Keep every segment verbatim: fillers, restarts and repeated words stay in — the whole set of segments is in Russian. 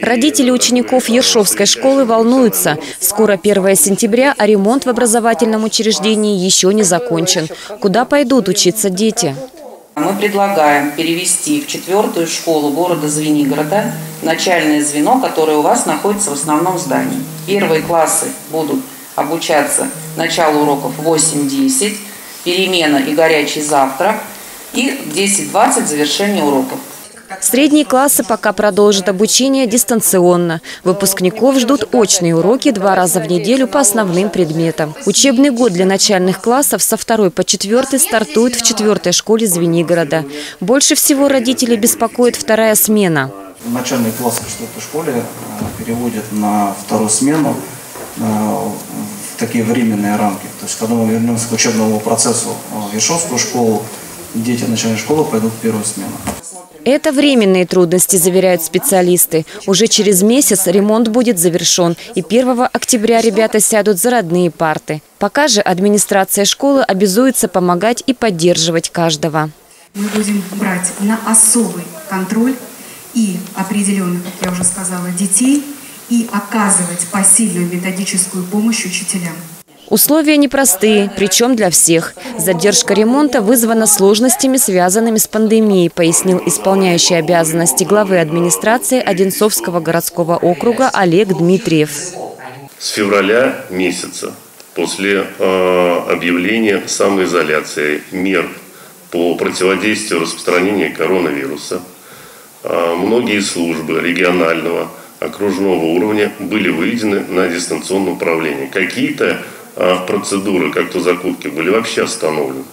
Родители учеников Ершовской школы волнуются. Скоро первое сентября, а ремонт в образовательном учреждении еще не закончен. Куда пойдут учиться дети? Мы предлагаем перевести в четвертую школу города Звенигорода начальное звено, которое у вас находится в основном здании. Первые классы будут обучаться началу уроков в восемь-десять, перемена и горячий завтрак, и в десять-двадцать завершение уроков. Средние классы пока продолжат обучение дистанционно. Выпускников ждут очные уроки два раза в неделю по основным предметам. Учебный год для начальных классов со второй по четвертый стартует в четвертой школе Звенигорода. Больше всего родителей беспокоит вторая смена. Начальные классы в четвертой школе переводят на вторую смену в такие временные рамки. То есть, когда мы вернемся к учебному процессу в Ершовскую школу, дети начальной школы пойдут в первую смену. Это временные трудности, заверяют специалисты. Уже через месяц ремонт будет завершен, и первого октября ребята сядут за родные парты. Пока же администрация школы обязуется помогать и поддерживать каждого. Мы будем брать на особый контроль и определенных, как я уже сказала, детей, и оказывать посильную методическую помощь учителям. Условия непростые, причем для всех. Задержка ремонта вызвана сложностями, связанными с пандемией, пояснил исполняющий обязанности главы администрации Одинцовского городского округа Олег Дмитриев. С февраля месяца, после э, объявления самоизоляции, мер по противодействию распространению коронавируса, э, многие службы регионального, окружного уровня были выведены на дистанционное управление. Какие-то а процедуры, как то закупки, были вообще остановлены.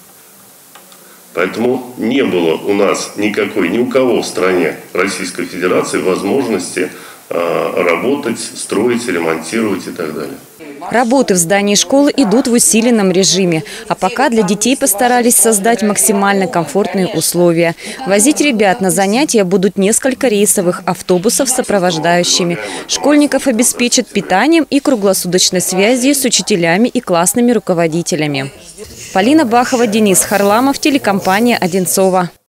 Поэтому не было у нас никакой, ни у кого в стране Российской Федерации возможности а, работать, строить, ремонтировать и так далее. Работы в здании школы идут в усиленном режиме. А пока для детей постарались создать максимально комфортные условия. Возить ребят на занятия будут несколько рейсовых автобусов с сопровождающими. Школьников обеспечат питанием и круглосуточной связью с учителями и классными руководителями. Полина Бахова, Денис Харламов, телекомпания «Одинцово».